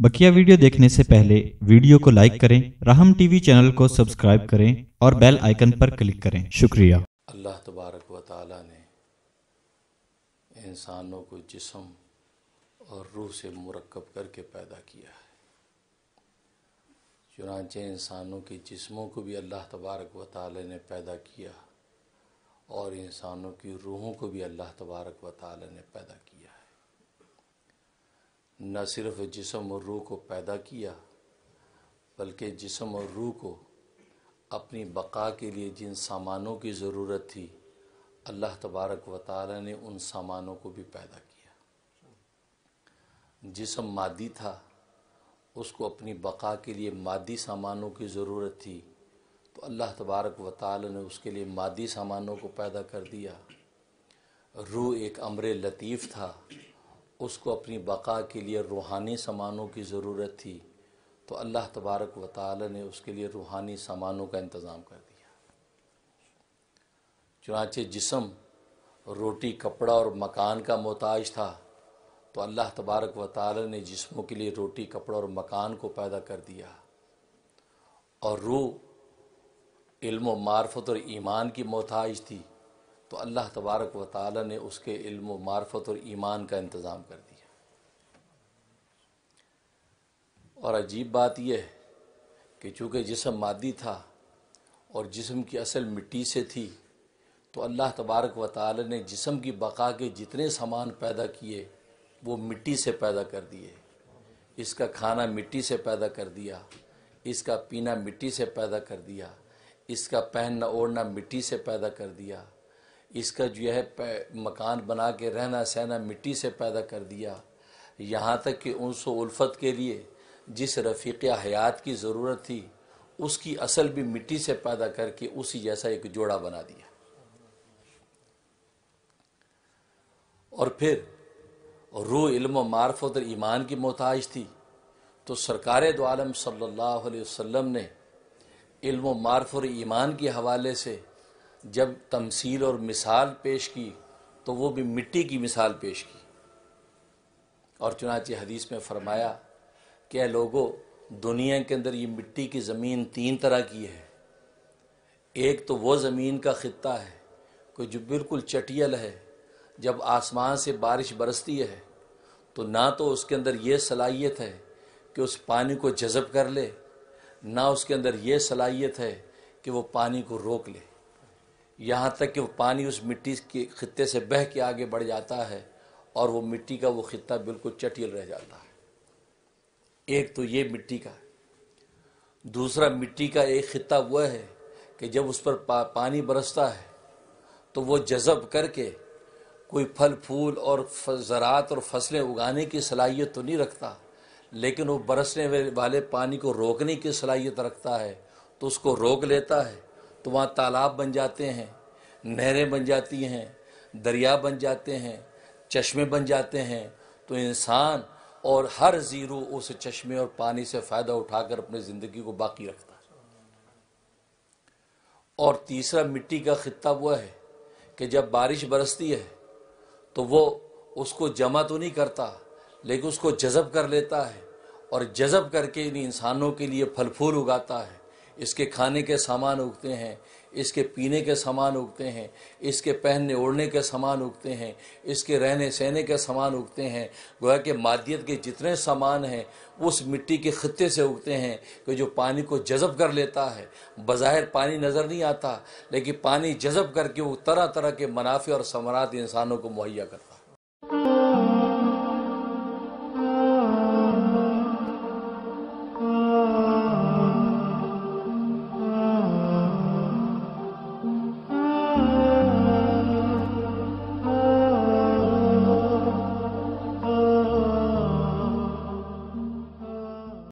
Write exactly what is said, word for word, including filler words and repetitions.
बकिया video देखने से पहले वीडियो को लाइक करें, राहम टीवी चैनल को सब्सक्राइब करें और बेल आइकन पर क्लिक करें। शुक्रिया। अल्लाह तबारक व तआला ने इंसानों को जिस्म और रूह से मुरक्कब करके पैदा किया है। चुनांचे इंसानों के जिस्मों को भी अल्लाह तबारक व तआला ने पैदा किया और इंसानों की रूहों को भी अल्लाह तबारक व तआला ने पैदा किया है। न सिर्फ जिस्म और रूह को पैदा किया बल्कि जिस्म और रूह को अपनी बका के लिए जिन सामानों की ज़रूरत थी अल्लाह तबारक व तआला ने उन सामानों को भी पैदा किया। जिस्म मादी था, उसको अपनी बका के लिए मादी सामानों की ज़रूरत थी तो अल्लाह तबारक व तआला ने उसके लिए मादी सामानों को पैदा कर दिया। रूह एक अम्र लतीफ़ था, उसको अपनी बका के लिए रूहानी सामानों की ज़रूरत थी तो अल्लाह तबारक व तआला ने उसके लिए रूहानी सामानों का इंतज़ाम कर दिया। चुनांचे जिस्म रोटी, कपड़ा और मकान का मोहताज था तो अल्लाह तबारक व तआला ने जिस्मों के लिए रोटी, कपड़ा और मकान को पैदा कर दिया। और रूह इल्म व मार्फत और ईमान की मोहताज थी तो अल्लाह तबारक व तआला ने उसके इल्म व मार्फत और ईमान का इंतज़ाम कर दिया। और अजीब बात यह है कि चूँकि जिस्म मादी था और जिस्म की असल मिट्टी से थी तो अल्लाह तबारक व तआला ने जिस्म की बका के जितने सामान पैदा किए वो मिट्टी से पैदा कर दिए। इसका खाना मिट्टी से पैदा कर दिया, इसका पीना मिट्टी से पैदा कर दिया, इसका पहनना ओढ़ना मिट्टी से पैदा कर दिया, इसका जो है मकान बना के रहना सहना मिट्टी से पैदा कर दिया। यहाँ तक कि उनसे उल्फत के लिए जिस रफ़ीक़ हयात की ज़रूरत थी उसकी असल भी मिट्टी से पैदा करके उसी जैसा एक जोड़ा बना दिया। और फिर रूह इल्म व मार्फत और ईमान की मोहताज थी तो सरकार दो आलम सल्लल्लाहु अलैहि वसल्लम ने इल्म व मार्फत और ईमान के हवाले से जब तमसील और मिसाल पेश की तो वो भी मिट्टी की मिसाल पेश की। और चुनांचे हदीस में फ़रमाया कि ऐ लोगों, दुनिया के अंदर ये मिट्टी की ज़मीन तीन तरह की है। एक तो वो ज़मीन का ख़ित्ता है कि जो बिल्कुल चटियल है, जब आसमान से बारिश बरसती है तो ना तो उसके अंदर ये सलाहियत है कि उस पानी को जज़ब कर ले, ना उसके अंदर ये सलाहियत है कि वो पानी को रोक ले। यहाँ तक कि वो पानी उस मिट्टी के ख़ित्ते से बह के आगे बढ़ जाता है और वो मिट्टी का वो ख़ित्ता बिल्कुल चटियल रह जाता है। एक तो ये मिट्टी का। दूसरा मिट्टी का एक ख़ित्ता वह है कि जब उस पर पा, पानी बरसता है तो वो जज़ब करके कोई फल फूल और ज़रात और फसलें उगाने की सलाहियत तो नहीं रखता, लेकिन वो बरसने वाले पानी को रोकने की सलाहियत रखता है। तो उसको रोक लेता है तो वहाँ तालाब बन जाते हैं, नहरें बन जाती हैं, दरिया बन जाते हैं, चश्मे बन जाते हैं। तो इंसान और हर ज़ीरो उस चश्मे और पानी से फ़ायदा उठाकर अपनी ज़िंदगी को बाकी रखता है। और तीसरा मिट्टी का ख़ित्ता वो है कि जब बारिश बरसती है तो वो उसको जमा तो नहीं करता लेकिन उसको जज़ब कर लेता है और जज़ब करके इन इंसानों के लिए फल फूल उगाता है। इसके खाने के सामान उगते हैं, इसके पीने के सामान उगते हैं, इसके पहनने ओढ़ने के सामान उगते हैं, इसके रहने सहने के सामान उगते हैं। गोया कि मादियत के जितने सामान हैं उस मिट्टी के ख़ित्ते से उगते हैं कि जो पानी को जज़ब कर लेता है। बज़ाहिर पानी नज़र नहीं आता लेकिन पानी जज़ब करके वो तरह तरह के मनाफ़े और समरात इंसानों को मुहैया करता है।